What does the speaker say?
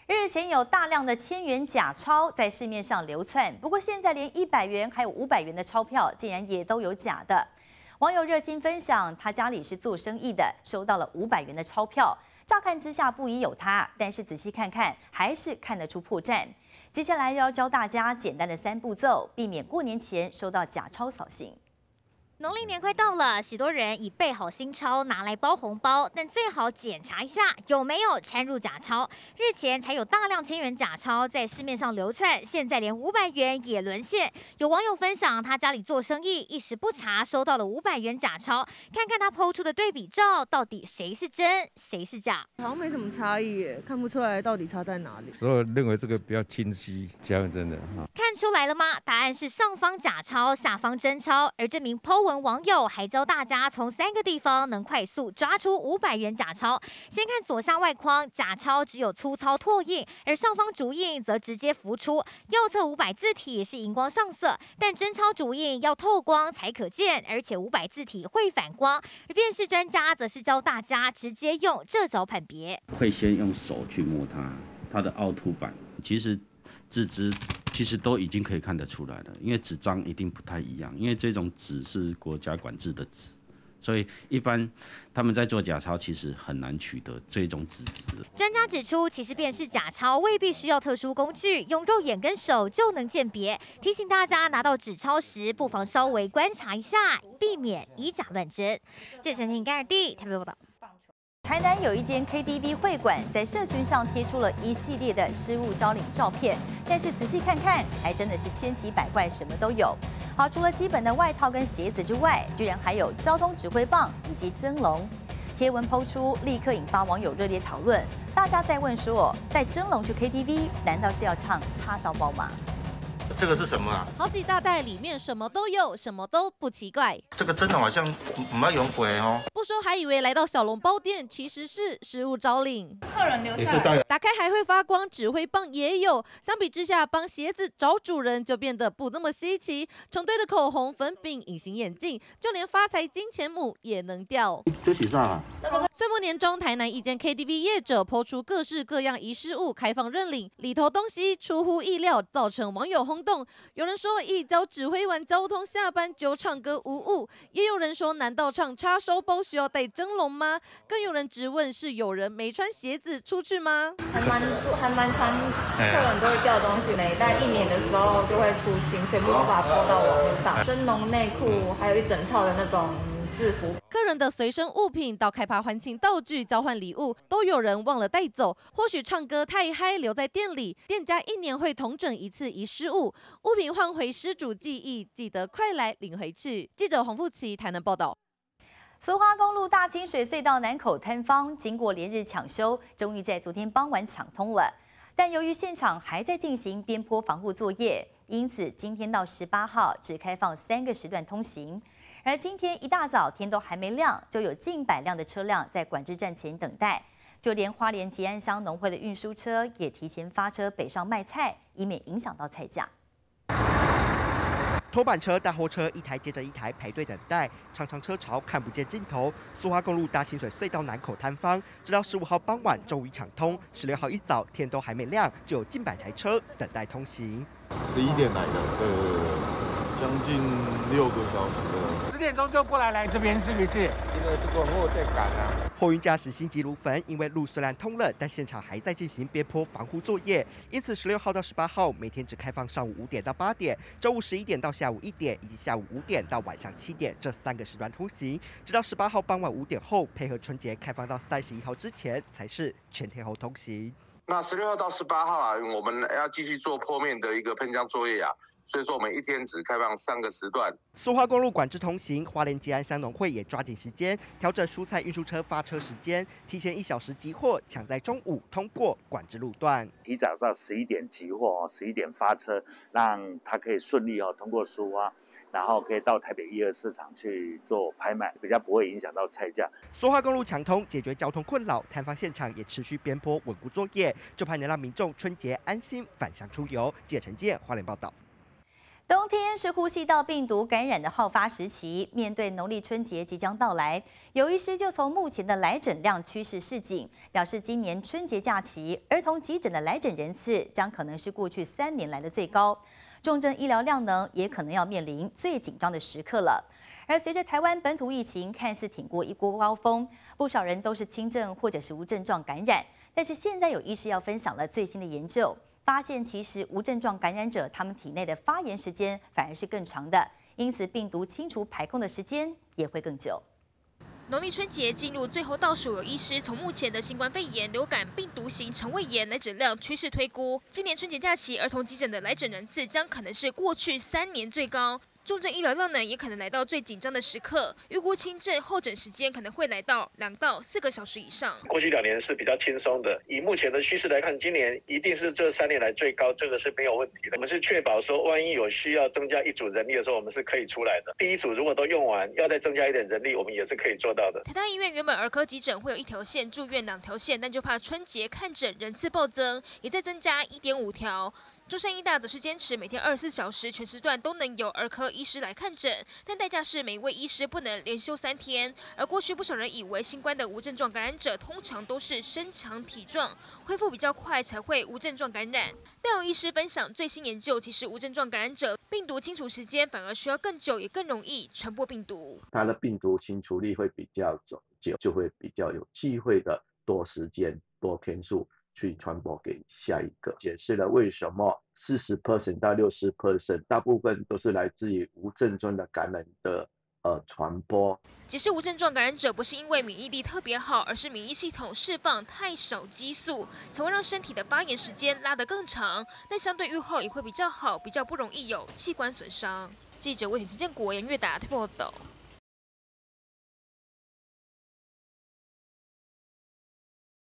日前有大量的千元假钞在市面上流窜，不过现在连100元还有500元的钞票竟然也都有假的。网友热心分享，他家里是做生意的，收到了500元的钞票，乍看之下不疑有他，但是仔细看看还是看得出破绽。接下来要教大家简单的3步骤，避免过年前收到假钞扫兴。 农历年快到了，许多人已备好新钞拿来包红包，但最好检查一下有没有掺入假钞。日前才有大量千元假钞在市面上流窜，现在连500元也沦陷。有网友分享，他家里做生意，一时不察收到了500元假钞，看看他抛出的对比照，到底谁是真，谁是假？ 好像没什么差异耶，看不出来到底差在哪里。 所以我认为这个比较清晰，讲真的哈。 看出来了吗？答案是上方假钞，下方真钞，而这名po文网友还教大家从3个地方能快速抓出500元假钞。先看左下外框，假钞只有粗糙拓印，而上方主印则直接浮出。右侧500字体是荧光上色，但真钞主印要透光才可见，而且500字体会反光。而辨识专家则是教大家直接用这招判别， 会先用手去摸它的凹凸板，其实纸质其实都已经可以看得出来了，因为纸张一定不太一样，因为这种纸是国家管制的纸，所以一般他们在做假钞其实很难取得这种纸质。 专家指出，其实辨识假钞未必需要特殊工具，用肉眼跟手就能鉴别。提醒大家拿到纸钞时，不妨稍微观察一下，避免以假乱真。这陈婷、甘尔蒂台北报道。 台南有一间 KTV 会馆，在社群上贴出了一系列的失物招领照片，但是仔细看看，还真的是千奇百怪，什么都有。好，除了基本的外套跟鞋子之外，居然还有交通指挥棒以及蒸笼。贴文抛出，立刻引发网友热烈讨论。大家在问说，带蒸笼去 KTV， 难道是要唱叉烧包吗？ 这个是什么啊？ 好几大袋，里面什么都有，什么都不奇怪。 这个真的好像不要用过哦。 不说还以为来到小笼包店，其实是失物招领。 客人留也是带打开还会发光，指挥棒也有。相比之下，帮鞋子找主人就变得不那么稀奇。成堆的口红、粉饼、隐形眼镜，就连发财金钱母也能掉。 这几上啊？ 岁末年中，台南一间 KTV 业者抛出各式各样遗失物开放认领，里头东西出乎意料，造成网友轰动。有人说一脚指挥完交通下班就唱歌无误，也有人说难道唱叉烧包需要带蒸笼吗？更有人质问是有人没穿鞋子出去吗？ 还蛮常客人都会掉东西的，在1年的时候就会出清，全部都把它抛到网络上，蒸笼、内裤，还有一整套的那种。 制服， 客人的随身物品到开趴欢庆道具、交换礼物，都有人忘了带走。或许唱歌太嗨，留在店里，店家1年会统整一次遗失物，物品换回失主记忆，记得快来领回去。记者洪富琪台南报道。 苏花公路大清水隧道南口坍方，经过连日抢修，终于在昨天傍晚抢通了。但由于现场还在进行边坡防护作业，因此今天到18号只开放3个时段通行。 而今天一大早，天都还没亮，就有近100辆的车辆在管制站前等待。就连花莲吉安乡农会的运输车也提前发车北上卖菜，以免影响到菜价。 拖板车、大货车一台接着一台排队等待，长长车潮看不见尽头。苏花公路大清水隧道南口坍方，直到15号傍晚终于抢通，16号一早天都还没亮，就有近100台车等待通行。 11点来的，将近6个小时了。 10点钟就过来这边是不是？ 因为这个货在赶啊。 货运驾驶心急如焚，因为路虽然通了，但现场还在进行边坡防护作业，因此16号到18号每天只开放上午5点到8点，周五11点到下午1点，以及下午5点到晚上7点这3个时段通行，直到18号傍晚5点后，配合春节开放到31号之前才是全天候通行。 那16号到18号啊，我们要继续做坡面的一个喷浆作业啊。 所以说，我们一天只开放3个时段。 苏花公路管制通行，花莲吉安乡农会也抓紧时间调整蔬菜运输车发车时间，提前1小时集货，抢在中午通过管制路段。 提早到11点集货，11点发车，让它可以顺利通过苏花，然后可以到台北1、2市场去做拍卖，比较不会影响到菜价。 苏花公路抢通，解决交通困扰，摊方现场也持续边坡稳固作业，就盼能让民众春节安心返乡出游。记者陈建花莲报道。 冬天是呼吸道病毒感染的好发时期，面对农历春节即将到来，有医师就从目前的来诊量趋势示警，表示今年春节假期儿童急诊的来诊人次将可能是过去3年来的最高，重症医疗量能也可能要面临最紧张的时刻了。而随着台湾本土疫情看似挺过一波高峰，不少人都是轻症或者是无症状感染，但是现在有医师要分享了最新的研究。发现其实无症状感染者，他们体内的发炎时间反而是更长的，因此病毒清除排空的时间也会更久。 农历春节进入最后倒数，有医师从目前的新冠肺炎、流感、病毒型肠胃炎来诊量趋势推估，今年春节假期儿童急诊的来诊人次将可能是过去3年最高。重症医疗量能也可能来到最紧张的时刻，预估轻症候诊时间可能会来到2到4个小时以上。 过去2年是比较轻松的，以目前的趋势来看，今年一定是这3年来最高，这个是没有问题的。我们是确保说，万一有需要增加1组人力的时候，我们是可以出来的。第1组如果都用完，要再增加一点人力，我们也是可以做到的。 台大医院原本儿科急诊会有1条线，住院2条线，但就怕春节看诊人次暴增，也再增加1.5条。中山医大则是坚持每天24小时全时段都能有儿科医师来看诊，但代价是每位医师不能连休3天。而过去不少人以为新冠的无症状感染者通常都是身强体壮，恢复比较快才会无症状感染。但有医师分享最新研究，其实无症状感染者病毒清除时间反而需要更久，也更容易传播病毒。 它的病毒清除力会比较久，就会比较有机会的多时间、多天数去传播给下一个，解释了为什么40% 到60%大部分都是来自于无症状的感染的传播。 解释无症状感染者不是因为免疫力特别好，而是免疫系统释放太少激素，才会让身体的发炎时间拉得更长，但相对预后也会比较好，比较不容易有器官损伤。记者魏田金建国、严月达报道。